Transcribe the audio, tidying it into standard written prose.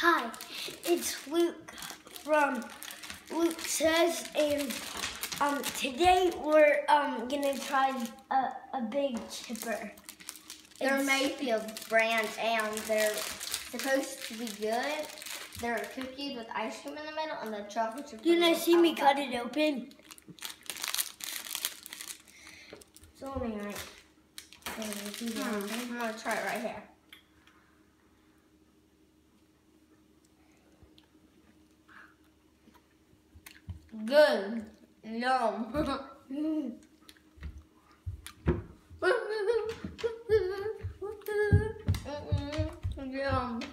Hi, it's Luke from Luke Says, and today we're gonna try a big chipper. They're Mayfield brand and they're supposed to be good. They're cookies with ice cream in the middle and the chocolate chip. You guys see me cut it open? It's only right. I'm gonna try it right here. Good. Yum. Yum.